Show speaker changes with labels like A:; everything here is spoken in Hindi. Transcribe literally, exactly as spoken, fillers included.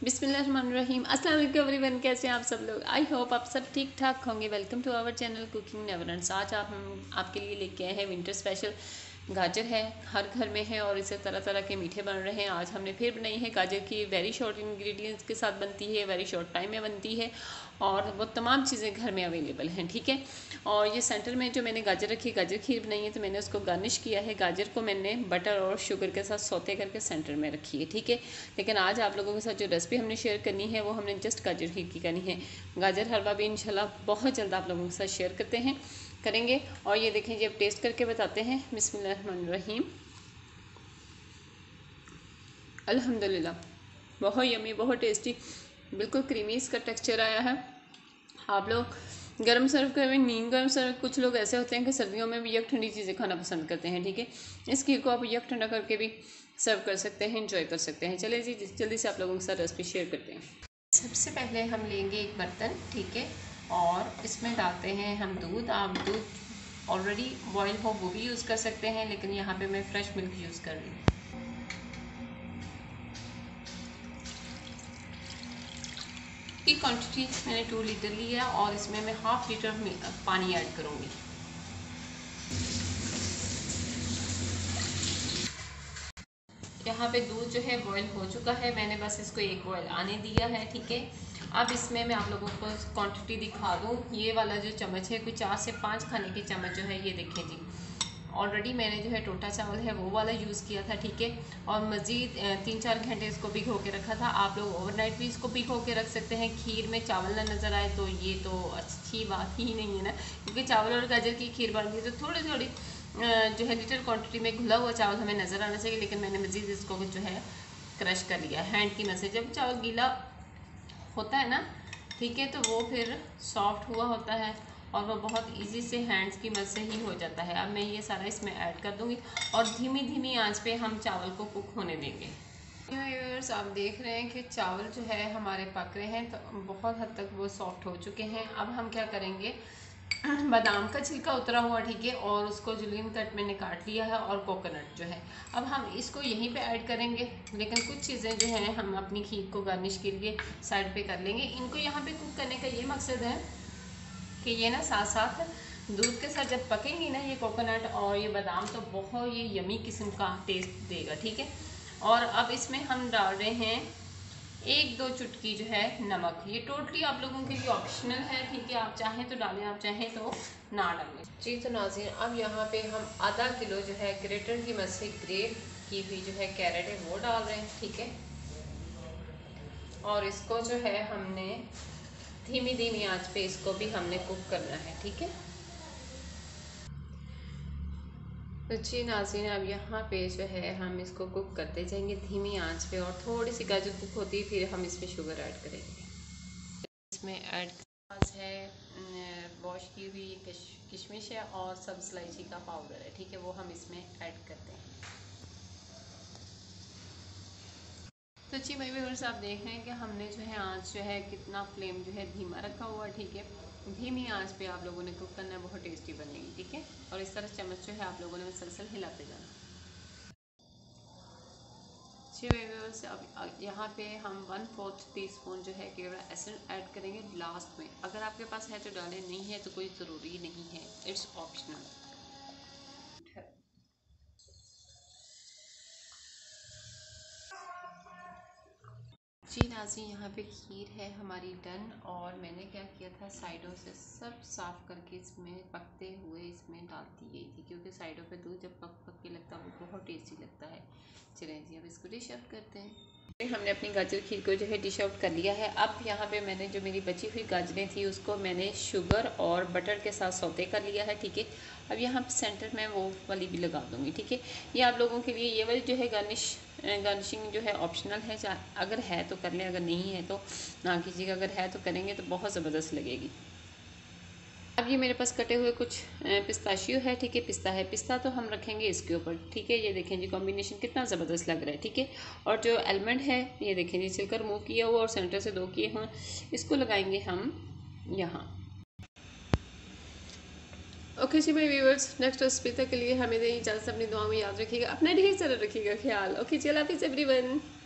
A: बिस्मिल्लाहिर्रहमानिर्रहीम। अस्सलाम वालेकुम एवरीवन, कैसे हैं आप सब लोग। आई होप आप सब ठीक ठाक होंगे। Welcome to our channel cooking never ends. आज आप हम आपके लिए लेके आए हैं विंटर स्पेशल। गाजर है, हर घर में है और इसे तरह तरह के मीठे बन रहे हैं। आज हमने फिर बनाई है गाजर की। वेरी शॉर्ट इंग्रेडिएंट्स के साथ बनती है, वेरी शॉर्ट टाइम में बनती है और वो तमाम चीज़ें घर में अवेलेबल हैं, ठीक है। और ये सेंटर में जो मैंने गाजर रखी, गाजर खीर बनाई है, तो मैंने उसको गार्निश किया है। गाजर को मैंने बटर और शुगर के साथ सौते करके सेंटर में रखी है, ठीक है। लेकिन आज आप लोगों के साथ जो रेसिपी हमने शेयर करनी है वो हमने जस्ट गाजर खीर की करनी है। गाजर हलवा भी इंशाल्लाह बहुत जल्द आप लोगों के साथ शेयर करते हैं करेंगे। और ये देखें जी, अब टेस्ट करके बताते हैं। बिस्मिल्लाहिर्रहमानिर्रहीम। अल्हम्दुलिल्लाह, बहुत यमी, बहुत टेस्टी, बिल्कुल क्रीमी इसका टेक्सचर आया है। आप लोग गर्म सर्व करें, नीम गर्म सर्व। कुछ लोग ऐसे होते हैं कि सर्दियों में भी यक ठंडी चीज़ें खाना पसंद करते हैं, ठीक है। इस खीर को आप यक ठंडा करके भी सर्व कर सकते हैं, इंजॉय कर सकते हैं। चलिए जी, जल्दी से आप लोगों के साथ रेसिपी शेयर करते हैं।
B: सबसे पहले हम लेंगे एक बर्तन, ठीक है, और इसमें डालते हैं हम दूध। आप दूध ऑलरेडी बॉयल हो वो भी यूज़ कर सकते हैं, लेकिन यहाँ पे मैं फ्रेश मिल्क यूज़ कर रही हूँ। की क्वांटिटी मैंने टू लीटर ली है और इसमें मैं हाफ लीटर पानी ऐड करूँगी। यहाँ पे दूध जो है बॉयल हो चुका है, मैंने बस इसको एक बॉयल आने दिया है, ठीक है। अब इसमें मैं आप लोगों को क्वांटिटी दिखा दूँ। ये वाला जो चम्मच है, कोई चार से पाँच खाने के चम्मच जो है, ये देखें जी। ऑलरेडी मैंने जो है टोटा चावल है वो वाला यूज़ किया था, ठीक है। और मज़ीद तीन चार घंटे इसको भिगो के रखा था। आप लोग ओवरनाइट भी इसको भिगो के रख सकते हैं। खीर में चावल ना नज़र आए तो ये तो अच्छी बात ही नहीं है ना, क्योंकि चावल और गाजर की खीर बनती है तो थोड़ी थोड़ी जो है लीटर क्वांटिटी में घुला हुआ चावल हमें नज़र आना चाहिए। लेकिन मैंने मज़ीद इसको जो है क्रश कर लिया हैंड की मदद से। जब चावल गीला होता है ना, ठीक है, तो वो फिर सॉफ्ट हुआ होता है और वो बहुत इजी से हैंड्स की मदद से ही हो जाता है। अब मैं ये सारा इसमें ऐड कर दूंगी और धीमी धीमी आंच पे हम चावल को कुक होने देंगे। व्यूअर्स, आप देख रहे हैं कि चावल जो है हमारे पक रहे हैं, तो बहुत हद तक वो सॉफ्ट हो चुके हैं। अब हम क्या करेंगे, बादाम का छिलका उतरा हुआ, ठीक है, और उसको जुलियन कट मैंने काट लिया है, और कोकोनट जो है अब हम इसको यहीं पे ऐड करेंगे। लेकिन कुछ चीज़ें जो हैं हम अपनी खीर को गार्निश के लिए साइड पे कर लेंगे। इनको यहाँ पे कुक करने का ये मकसद है कि ये ना साथ साथ दूध के साथ जब पकेंगी ना ये कोकोनट और ये बादाम, तो बहुत ये यमी किस्म का टेस्ट देगा, ठीक है। और अब इसमें हम डाल रहे हैं एक दो चुटकी जो है नमक। ये टोटली आप लोगों के लिए ऑप्शनल है, ठीक है। आप चाहें तो डालें, आप चाहें तो ना डालें। जी तो नाज़रीन, अब यहाँ पे हम आधा किलो जो है ग्रेटर की मदद से ग्रेट की हुई जो है कैरेट है वो डाल रहे हैं, ठीक है। और इसको जो है हमने धीमी धीमी आंच पे इसको भी हमने कुक करना है, ठीक है। तो जी नाज़रीन, अब यहाँ पे जो है हम इसको कुक करते जाएंगे धीमी आंच पे। और थोड़ी सी गाजर कुक होती है फिर हम इसमें शुगर ऐड करेंगे। इसमें ऐड है वॉश की हुई किशमिश है और सब्ज़ इलायची का पाउडर है, ठीक है, वो हम इसमें ऐड करते हैं। तो जी भाई व्यूअर्स, आप देख रहे हैं कि हमने जो है आंच जो है कितना फ्लेम जो है धीमा रखा हुआ है, ठीक है। धीमी आंच पे आप लोगों ने कुक करना है, बहुत टेस्टी बनेगी, ठीक है। और इस तरह चम्मच जो है आप लोगों ने मुसलसल हिलाते जाना। जी भाई व्यूअर्स, अब यहाँ पे हम वन फोर्थ टी स्पून जो है केवड़ा एसेंस ऐड करेंगे लास्ट में। अगर आपके पास है तो डालें, नहीं है तो कोई ज़रूरी नहीं है, इट्स ऑप्शनल। जी नाज़रीन, यहाँ पे खीर है हमारी डन। और मैंने क्या किया था, साइडों से सब साफ़ करके इसमें पकते हुए इसमें डालती गई थी, क्योंकि साइडों पे दूध जब पक पक के लगता है वो बहुत टेस्टी लगता है। चलें जी, अब इसको डिश आउट करते हैं। हमने अपनी गाजर खीर को जो है डिश आउट कर लिया है। अब यहाँ पे मैंने जो मेरी बची हुई गाजरें थी उसको मैंने शुगर और बटर के साथ सौते कर लिया है, ठीक है। अब यहाँ पे सेंटर में वो वाली भी लगा दूँगी, ठीक है। ये आप लोगों के लिए ये वाली जो है गार्निश गार्निशिंग जो है ऑप्शनल है, अगर है तो कर लें, अगर नहीं है तो ना कीजिएगा। अगर है तो करेंगे तो बहुत ज़बरदस्त लगेगी। अब ये मेरे पास कटे हुए कुछ पिस्ताशियो है, ठीक है, पिस्ता है। पिस्ता तो हम रखेंगे इसके ऊपर, ठीक है। ये देखें जी, कॉम्बिनेशन कितना ज़बरदस्त लग रहा है, ठीक है। और जो एलमंड है ये देखें जी, छिलका रिमूव किया हुआ और सेंटर से दो किए हुए, इसको लगाएंगे हम यहाँ। ओके जी माय व्यूअर्स, नेक्स्ट रेसिपी तक के लिए हमें दें इजाज़त। अपनी दुआ में याद रखिएगा, अपना ढेर सारा रखिएगा ख्याल। ओके जी, अल्लाह हाफिज़ एवरीवन।